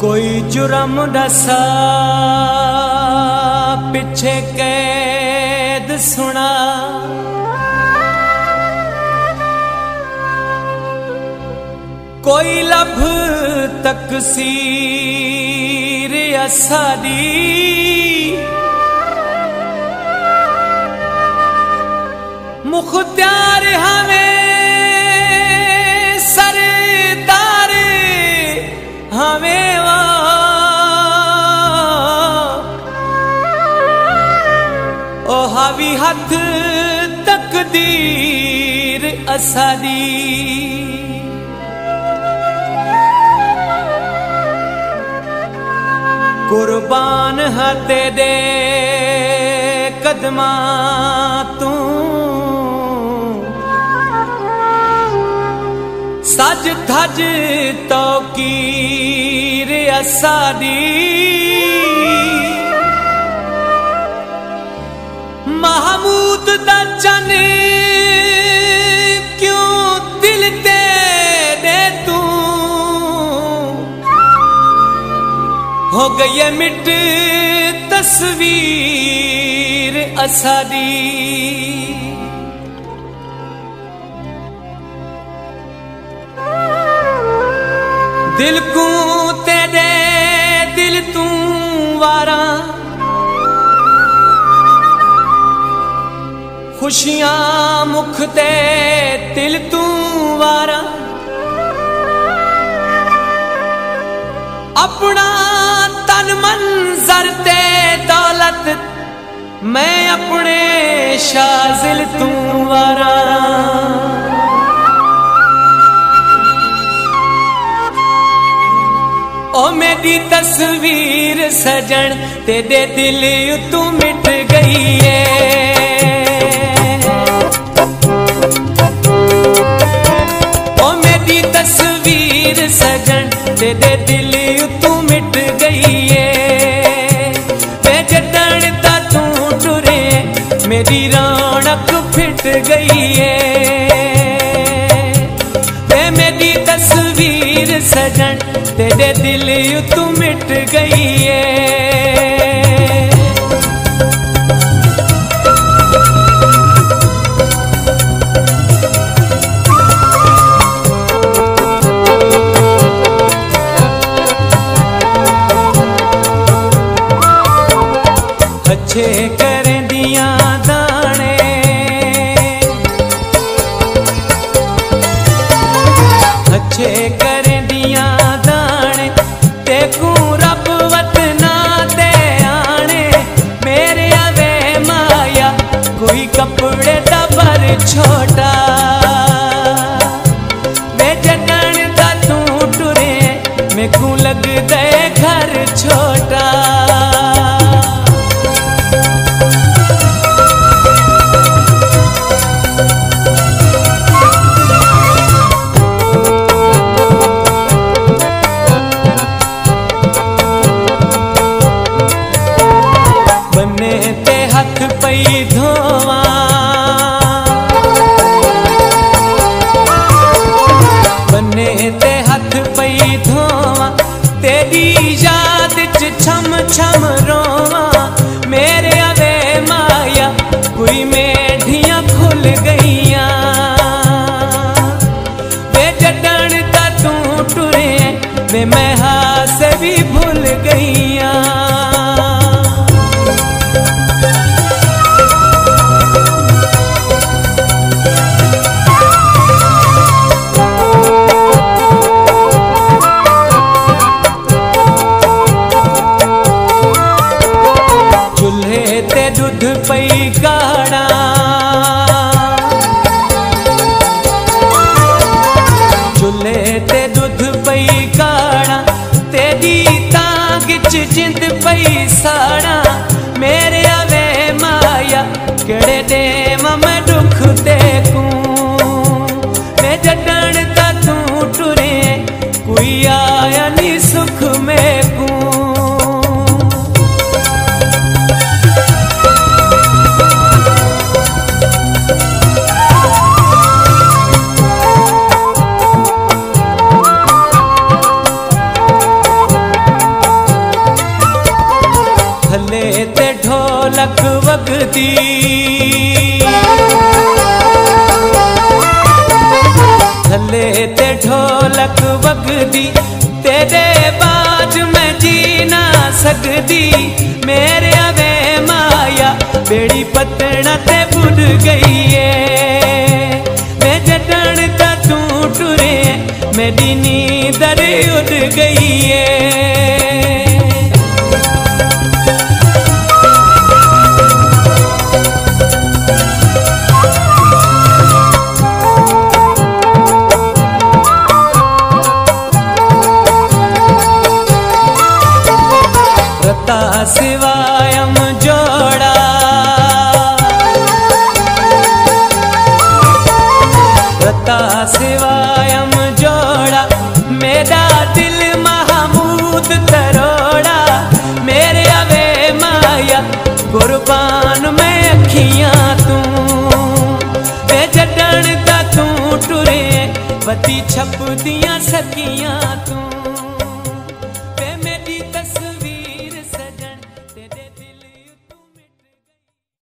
कोई जुर्म दसा पिछे कैद सुना, कोई लब तकसीर असादी, मुख्तियार हमें सरदार हमें ओ हावी हथ तकदीर असादी। कुर्बान हते दे कदमा तू, सज धज तौकीर असादी। महमूद दा चन क्यों दिल ते दे तू, हो गई है मिट तस्वीर असादी। दिल को तेरे दिल तू वारा, खुशियां मुख ते दिल तू वारा। अपना तन मंजर ते दौलत मैं अपने शाजिल तू वारा। ओ मेरी तस्वीर सजन तेरे दिल तू मिट गई है। ओ मेरी तस्वीर सजन तेरे दिल तू मिट गई है। वे जटन दा तू टुरे मेरी रौनक फिट गई है। वे मेरी तस्वीर सजन तेरे दिल तू मिट गई है। अच्छे करें दिया दाने, अच्छे करें दिया दाने, तेकू रब वतना दे आने। मेरे आवे माया कोई कपड़े दबर छोटा, वे जटन दा तू टुरे मेकू लग दे घर छोटा। बन्ने ते हथ पई धोवा, बन्ने ते हथ पई धोवा, तेरी याद च छम छम रोवा। मेरे आवे माया कोई मेढियां खुल गईयां, वे जटन दा तू टुरे वे मैं हासे भी भूल गईयां। चूल्हे ते दूध पई काढ़ा, चूल्हे ते दूध पई काढ़ा, तेरी तांग च जिंद पई साड़ा। मेरे आवे माया केड़े देव मैं दुख देखूं, मैं जटन दा तू टुरे कोई आया नी सुख में कू। वगदी थले ते ढोलक वगदी तेरे बाज में जी ना सकदी मेरे अवे माया बेड़ी पतना ते बुड़ गई है मैं जटन ता तू टुरे मेरी नींदर उड़ गई है। शिवायम जोड़ा रता शिवायम जोड़ा मेरा दिल महमूद तरोड़ा मेरे अवे माया कुर्बान में अखियां तू वे जटन दा तू टुरे वती छप दियां सकियां तू।